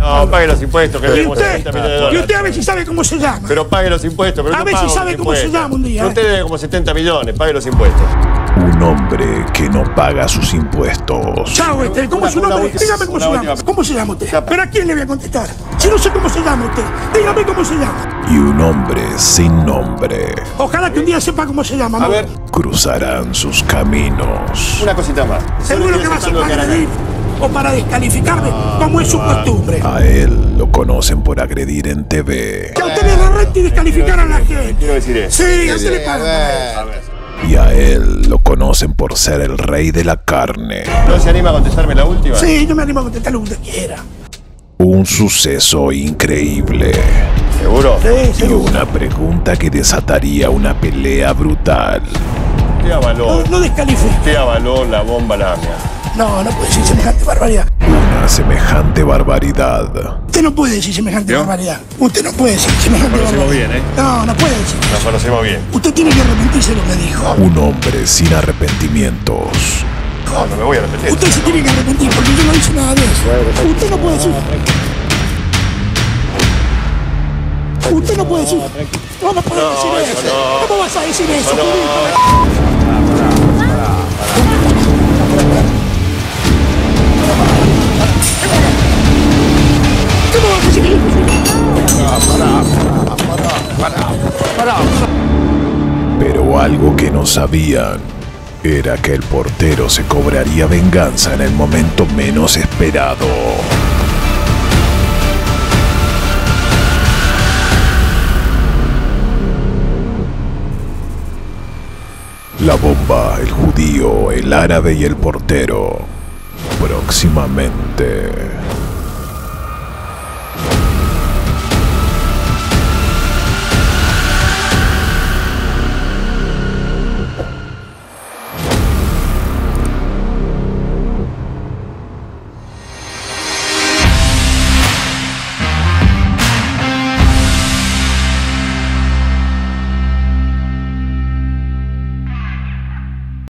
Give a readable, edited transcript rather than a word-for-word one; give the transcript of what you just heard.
No, pague los impuestos, que debemos 70 millones de Y dólares. usted a ver si sabe cómo se llama. Pero pague los impuestos. Pero A no ver si pago sabe los cómo se impuestos. llama un día. Usted debe como 70 millones, pague los impuestos. Un hombre que no paga sus impuestos. Chao, ¿cómo es su nombre? Dígame cómo se llama. ¿Cómo se llama usted? ¿Pero a quién le voy a contestar? Si no sé cómo se llama usted, dígame cómo se llama. Y un hombre sin nombre. Ojalá que un día sepa cómo se llama. A ver, Cruzarán sus caminos. una cosita más. Seguro que va a ser para agredir o para descalificarme, como es su costumbre. A él lo conocen por agredir en TV. Que a usted le da renta y descalificar a la gente. Quiero decir eso. Sí, a usted le pagan. A ver. Y a él lo conocen por ser el rey de la carne. ¿No se anima a contestarme la última? Sí, yo me animo a contestar lo que usted quiera. Un suceso increíble. ¿Seguro? Sí, Y seguro. una pregunta que desataría una pelea brutal. ¿Qué avaló? No descalifique. ¿Qué avaló la bomba lamia? No puede decir semejante barbaridad. Una semejante barbaridad. Usted no puede decir semejante barbaridad. Usted no puede decir semejante barbaridad. bien, ¿eh? No puede decir. Nos conocemos bien. Usted tiene que arrepentirse de lo que dijo. Un hombre sin arrepentimientos. No me voy a repetir. Usted se tiene que arrepentir porque yo no hice nada de eso. Usted no puede decir. Usted no puede decir. No puede decir eso. ¿Cómo vas a decir eso? ¿Cómo vas a decir eso? Pero algo que no sabían era que el portero se cobraría venganza en el momento menos esperado. La bomba, el judío, el árabe y el portero. Próximamente.